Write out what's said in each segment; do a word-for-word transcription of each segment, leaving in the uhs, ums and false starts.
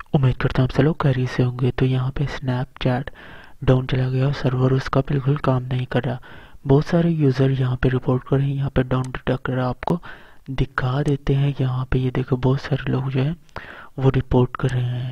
उम्मीद करता हूँ आप सब लोग खैरियत से होंगे। तो यहाँ पे स्नैपचैट डाउन चला गया और सर्वर उसका बिल्कुल काम नहीं कर रहा। बहुत सारे यूज़र यहाँ पे रिपोर्ट कर रहे हैं। यहाँ पे डाउन डिटेक्ट कर रहा है, आपको दिखा देते हैं। यहाँ पे ये देखो बहुत सारे लोग जो है वो रिपोर्ट कर रहे हैं।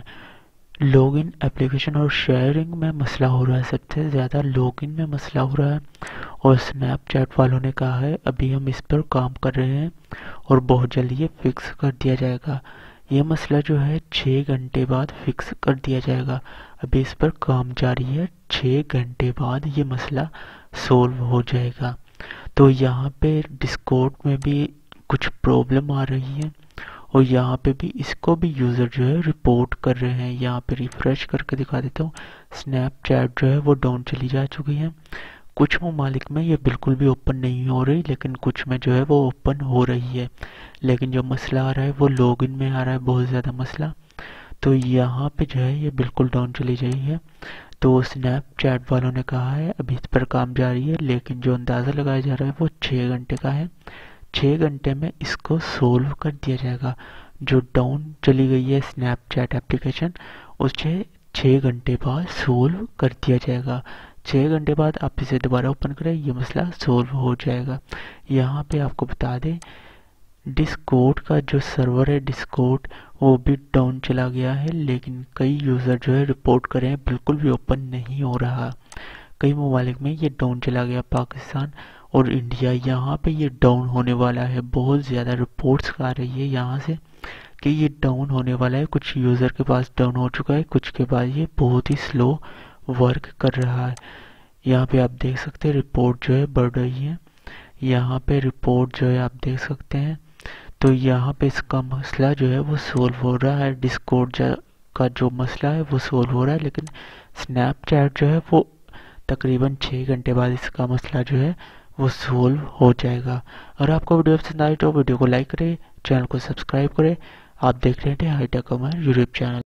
लॉगिन एप्लीकेशन और शेयरिंग में मसला हो रहा है, सबसे ज़्यादा लॉगिन में मसला हो रहा है। और स्नैपचैट वालों ने कहा है अभी हम इस पर काम कर रहे हैं और बहुत जल्दी ये फिक्स कर दिया जाएगा। ये मसला जो है छः घंटे बाद फिक्स कर दिया जाएगा। अभी इस पर काम जारी है, छः घंटे बाद ये मसला सोल्व हो जाएगा। तो यहाँ पे डिस्कॉर्ड में भी कुछ प्रॉब्लम आ रही है और यहाँ पे भी इसको भी यूज़र जो है रिपोर्ट कर रहे हैं। यहाँ पे रिफ्रेश करके दिखा देता हूँ, स्नैपचैट जो है वो डाउन चली जा चुकी है। कुछ ममालिक में ये बिल्कुल भी ओपन नहीं हो रही, लेकिन कुछ में जो है वो ओपन हो रही है। लेकिन जो मसला आ रहा है वो लॉगिन में आ रहा है, बहुत ज़्यादा मसला। तो यहाँ पे जो है ये बिल्कुल डाउन चली गई है। तो स्नैपचैट वालों ने कहा है अभी इस पर काम जारी है, लेकिन जो अंदाज़ा लगाया जा रहा है वो छः घंटे का है। छः घंटे में इसको सोल्व कर दिया जाएगा। जो डाउन चली गई है स्नैपचैट एप्लीकेशन, उसे छः घंटे बाद सोल्व कर दिया जाएगा। छः घंटे बाद आप इसे दोबारा ओपन करें, ये मसला सोल्व हो जाएगा। यहाँ पे आपको बता दें डिस्कॉर्ड का जो सर्वर है डिस्कॉर्ड वो भी डाउन चला गया है, लेकिन कई यूज़र जो है रिपोर्ट कर रहे हैं बिल्कुल भी ओपन नहीं हो रहा। कई ममालिक में ये डाउन चला गया, पाकिस्तान और इंडिया, यहाँ पे ये डाउन होने वाला है। बहुत ज़्यादा रिपोर्ट्स आ रही है यहाँ से कि ये डाउन होने वाला है। कुछ यूज़र के पास डाउन हो चुका है, कुछ के पास ये बहुत ही स्लो वर्क कर रहा है। यहाँ पे आप देख सकते हैं रिपोर्ट जो है बढ़ रही है। यहाँ पे रिपोर्ट जो है आप देख सकते हैं। तो यहाँ पे इसका मसला जो है वो सोल्व हो रहा है। डिस्कॉर्ड का जो मसला है वो सोल्व हो रहा है, लेकिन स्नैपचैट जो है वो तकरीबन छः घंटे बाद इसका मसला जो है वो सोल्व हो जाएगा। अगर आपको वीडियो पसंद आई तो वीडियो को लाइक करें, चैनल को सब्सक्राइब करें। आप देख रहे थे हाईटेक कॉमर्स यूट्यूब चैनल।